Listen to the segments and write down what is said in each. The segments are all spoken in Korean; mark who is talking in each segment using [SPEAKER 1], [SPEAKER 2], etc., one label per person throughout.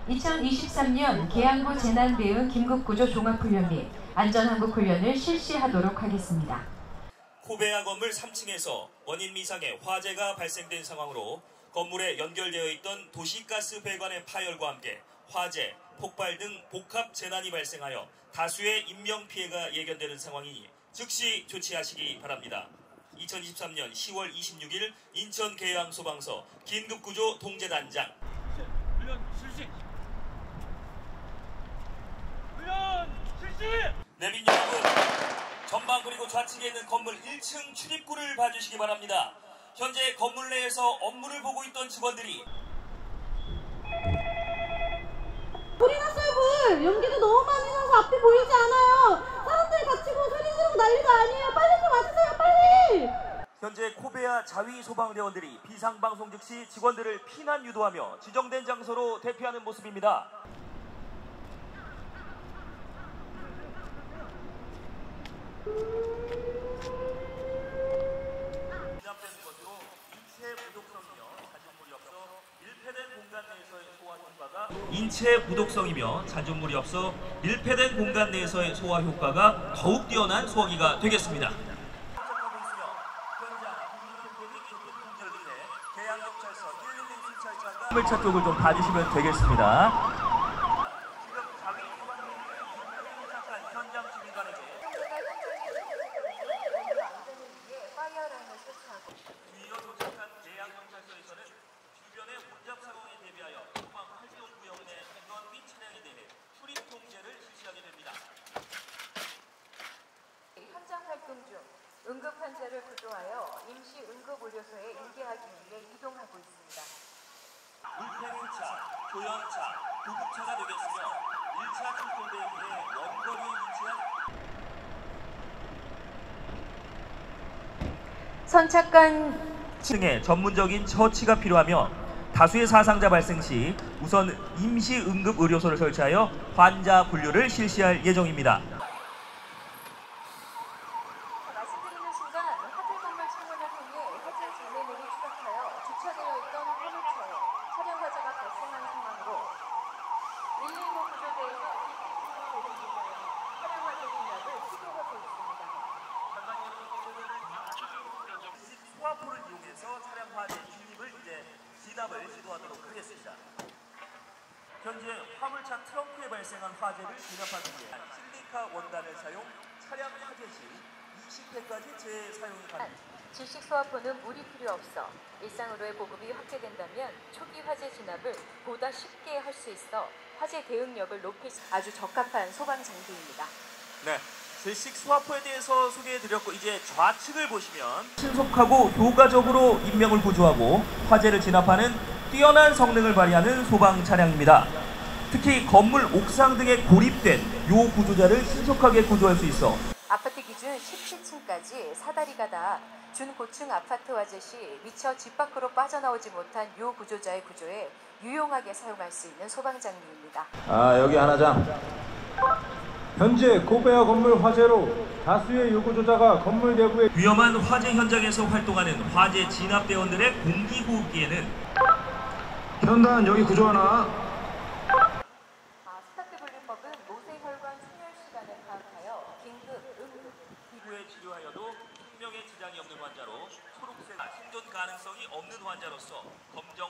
[SPEAKER 1] 2023년 계양구 재난대응 긴급구조 종합훈련 및 안전항공훈련을 실시하도록 하겠습니다.
[SPEAKER 2] 코베아 건물 3층에서 원인 미상의 화재가 발생된 상황으로 건물에 연결되어 있던 도시가스 배관의 파열과 함께 화재, 폭발 등 복합 재난이 발생하여 다수의 인명피해가 예견되는 상황이니 즉시 조치하시기 바랍니다. 2023년 10월 26일 인천 계양소방서 긴급구조 동재단장.
[SPEAKER 3] 훈련 실시! 훈련 실시!
[SPEAKER 2] 내빈 여러분, 전방 그리고 좌측에 있는 건물 1층 출입구를 봐주시기 바랍니다. 현재 건물 내에서 업무를 보고 있던 직원들이
[SPEAKER 4] 불이 났어요. 불! 연기도 너무 많이 나서 앞이 보이지 않아요. 사람들이 갇히고 소리 지르고 난리도 아니에요. 빨리 좀 와주세요. 빨리!
[SPEAKER 2] 현재 코베아 자위 소방대원들이 비상방송 즉시 직원들을 피난 유도하며 지정된 장소로 대피하는 모습입니다. 진압된 것으로 인체 부독성이며 잔존물이 없어 밀폐된 공간 내에서의 소화 효과가 밀폐된 공간 내에서의 소화 효과가 더욱 뛰어난 소화기가 되겠습니다. 화물차 쪽을 좀 봐주시면 되겠습니다. 뒤이어 도착한 계양경찰서에서는 주변의 혼잡 상황에 대비하여 소방 활동 구역 내 인원 및 차량에 대해 출입 통제를 실시하게 됩니다.
[SPEAKER 5] 현장 활동 중 응급 환자를 구조하여 임시 응급의료소에 인계하기 위해 이동하고 있습니다.
[SPEAKER 2] 물팽차, 조연차, 구급차가 되겠으며 1차 출동 대기에 원거리에 위치한
[SPEAKER 5] 선착관
[SPEAKER 2] 층에 전문적인 처치가 필요하며 다수의 사상자 발생 시 우선 임시 응급 의료소를 설치하여 환자 분류를 실시할 예정입니다.
[SPEAKER 5] 말씀드리는 순간 화재 건물 창문을 통해 화재 진행으로 추락하여 주차되어 있던 화물차에 차량 화재가 발생한 상황으로 119 구조대에서 차량 화재 진압을 시도하고 있습니다.
[SPEAKER 2] 소화포를 이용해서 차량 화재 진입을 진압을 시도하도록 하겠습니다. 현재 화물차 트렁크에 발생한 화재를 진압하기 위해 실리카 원단을 사용 차량 화재 시 20회까지 재사용이 가능합니다.
[SPEAKER 5] 질식 소화포는 물이 필요 없어 일상으로의 보급이 확대된다면 초기 화재 진압을 보다 쉽게 할 수 있어 화재 대응력을 높일 아주 적합한 소방 장비입니다.
[SPEAKER 2] 네. 질식 소화포에 대해서 소개해드렸고 이제 좌측을 보시면 신속하고 효과적으로 인명을 구조하고 화재를 진압하는 뛰어난 성능을 발휘하는 소방 차량입니다. 특히 건물 옥상 등에 고립된 요 구조자를 신속하게 구조할 수 있어
[SPEAKER 5] 아파트 기준 17층까지 사다리가 닿아 준고층 아파트 화재 시 미처 집 밖으로 빠져나오지 못한 요 구조자의 구조에 유용하게 사용할 수 있는 소방 장비입니다.
[SPEAKER 6] 여기 하나장. 현재 코베아 건물 화재로 다수의 요구조자가 건물 내부에
[SPEAKER 2] 위험한 화재 현장에서 활동하는 화재 진압대원들의 공기호흡기에는
[SPEAKER 6] 현단 여기 구조 하나.
[SPEAKER 5] 스타트 분류법은 모세혈관 충혈 시간을 파악하여 긴급 응급
[SPEAKER 2] 후에 치료하여도 생명에 지장이 없는 환자로 초록색 생존 가능성이 없는 환자로서 검정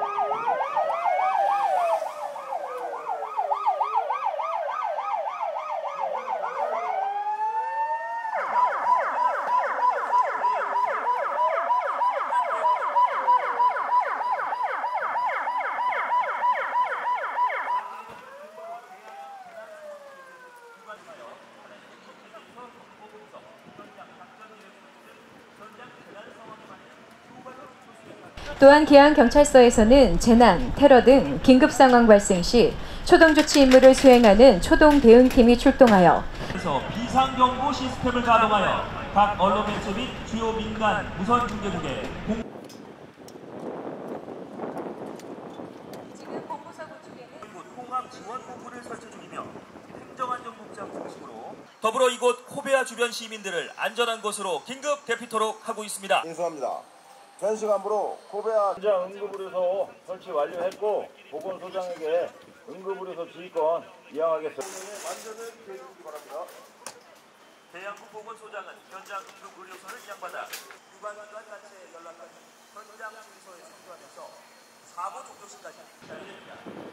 [SPEAKER 1] 또한 계양경찰서에서는 재난, 테러 등 긴급 상황 발생 시 초동 조치 임무를 수행하는 초동 대응팀이 출동하여
[SPEAKER 2] 비상경보 시스템을 가동하여 각 언론 매체 및 주요 민간 무선 중계국에
[SPEAKER 5] 지금 본부서 구축에는
[SPEAKER 2] 통합 지원 본부를 설치 중이며 행정안전국장 중심으로 더불어 이곳 코베아 주변 시민들을 안전한 곳으로 긴급 대피토록 하고 있습니다.
[SPEAKER 7] 인수합니다. 현시간부로 코베아
[SPEAKER 3] 현장 응급의료소 설치 완료했고 보건소장에게
[SPEAKER 7] 응급의료소 지휘권 이양하겠습니다.
[SPEAKER 2] 대양구 보건소장은 현장 응급의료선을 이양받아 유관기관 단체에 연락하여 현장 주소에 상주하면서 사고 종료시까지 기다립니다.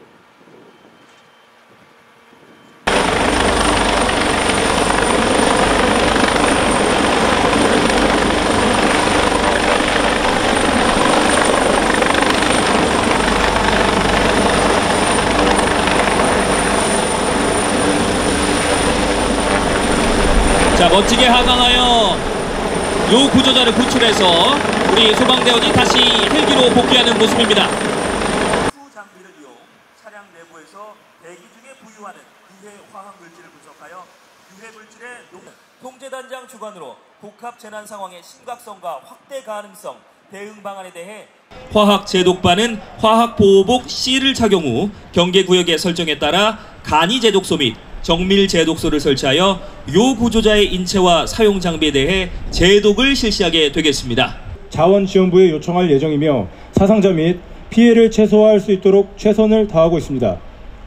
[SPEAKER 8] 자, 멋지게 하강하여 요 구조자를 구출해서 우리 소방대원이 다시 헬기로 복귀하는 모습입니다.
[SPEAKER 2] 수 장비를 이용 차량 내부에서 대기 중에 부유하는 유해 화학 물질을 분석하여 유해 물질의 통제단장 주관으로 복합 재난 상황의 심각성과 확대 가능성 대응 방안에 대해
[SPEAKER 8] 화학 제독반은 화학 보호복 C를 착용 후 경계구역의 설정에 따라 간이 제독소 및 정밀 제독소를 설치하여 요 구조자의 인체와 사용 장비에 대해 제독을 실시하게 되겠습니다.
[SPEAKER 6] 자원지원부에 요청할 예정이며 사상자 및 피해를 최소화할 수 있도록 최선을 다하고 있습니다.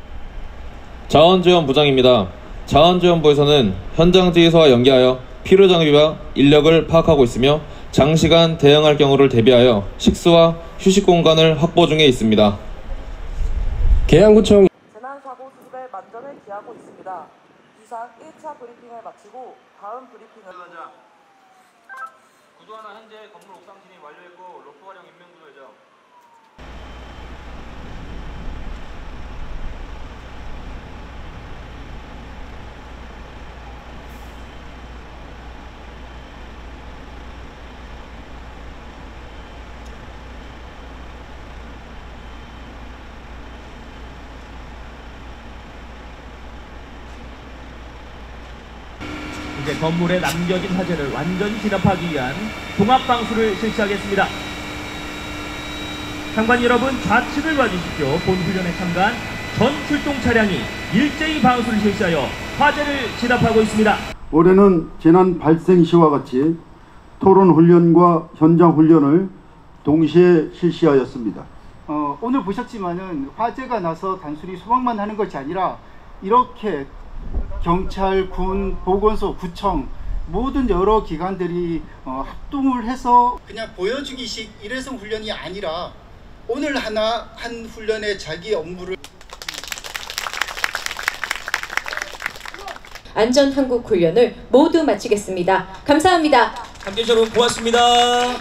[SPEAKER 9] 자원지원부장입니다. 자원지원부에서는 현장지휘소와 연계하여 필요장비와 인력을 파악하고 있으며 장시간 대응할 경우를 대비하여 식수와 휴식 공간을 확보 중에 있습니다.
[SPEAKER 10] 계양구청
[SPEAKER 11] 재난사고 수습에 만전을 기하고 있습니다. 이상 1차 브리핑을 마치고 다음 브리핑을
[SPEAKER 3] 구조하나 현재 건물 옥상 진입 완료했고 로프 활용 인명 구조 예정.
[SPEAKER 2] 이제 건물에 남겨진 화재를 완전히 진압하기 위한 종합방수를 실시하겠습니다. 상관 여러분 좌측을 봐주십시오. 본 훈련에 참가한 전 출동 차량이 일제히 방수를 실시하여 화재를 진압하고 있습니다.
[SPEAKER 12] 올해는 재난 발생 시와 같이 토론 훈련과 현장 훈련을 동시에 실시하였습니다.
[SPEAKER 13] 오늘 보셨지만은 화재가 나서 단순히 소방만 하는 것이 아니라 이렇게 경찰, 군, 보건소, 구청 모든 여러 기관들이 합동을 해서 그냥 보여주기식 일회성 훈련이 아니라 오늘 하나 한 훈련에 자기 업무를
[SPEAKER 1] 안전 한국 훈련을 모두 마치겠습니다. 감사합니다.
[SPEAKER 8] 함께해 주셔서 고맙습니다.